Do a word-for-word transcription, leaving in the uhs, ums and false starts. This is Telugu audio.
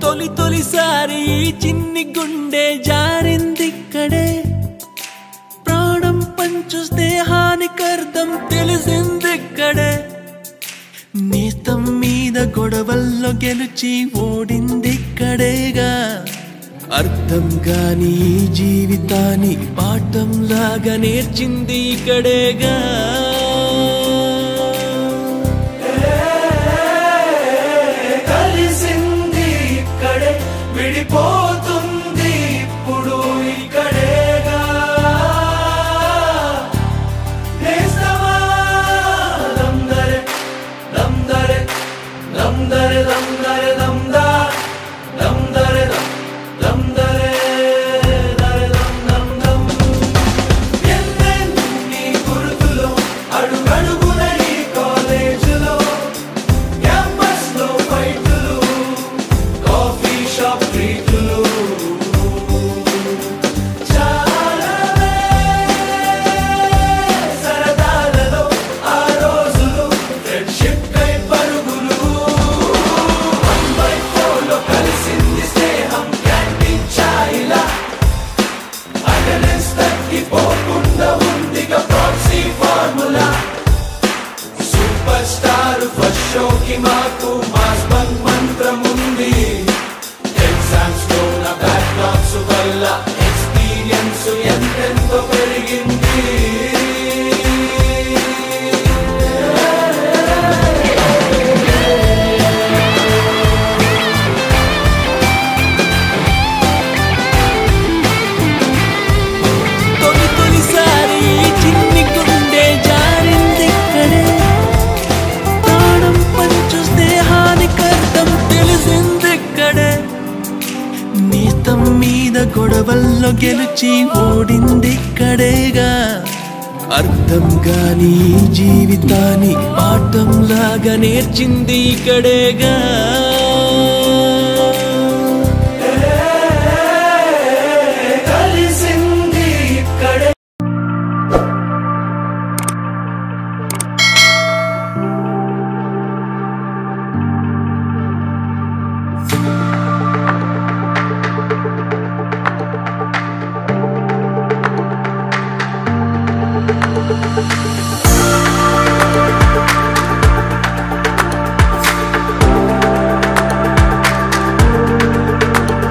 తొలి తొలిసారి చిన్ని గుండె జారిందిక్కడే ప్రాణం పంచు స్నేహానికర్థం తెలిసిందిక్కడే నేస్తం మీద గొడవల్లో గెలిచి ఓడిందిక్కడేగా అర్థం కాని జీవితాన్ని పాఠం లాగా నేర్చింది ఇక్కడేగా కలిసింది ఇక్కడే విడిపోతుంది ఇప్పుడు ఇక్కడేగా నేస్తమా దమ్దరే దమ్దరే దమ్దరే దమ్దరే దమ్దా దమ్దరే దమ్ దమ్దరే దరే దమ్ దమ్ దమ్ ఎన్నెన్ని గుర్తులో అడుగడుగున ఈ కాలేజీలో క్యాంపస్లో ఫైటులు కాఫీ షాప్ ట్రీటులు చాలానే సరదాలలో ఆ రోజులు ఫ్రెండ్షిప్ కై పరుగులు వన్ బై ఫోర్ లో కలిసింది స్నేహం క్యాంటీన్ ఛాయిలా అటెండెన్స్ తగ్గిపోకుండా ఉందిగా proxy formula super star first షోకి మాకు మాస్ బంక్ మంత్రం ఉంది ఎగ్జామ్స్ లో నా బ్యాక్లాగ్స్ వల్ల ఎక్స్పీరియన్స్ ఎంతెంతో పెరిగింది తొలి తొలిసారి చిన్ని గుండె జారిందిక్కడే ప్రాణం పంచు స్నేహానికర్థం తెలిసిందిక్కడే నేస్తం మీద గొడవల్లో గెలిచి ఓడిందిక్కడేగా అర్థం కాని జీవితాన్ని పాఠం లాగా నేర్చింది ఇక్కడేగా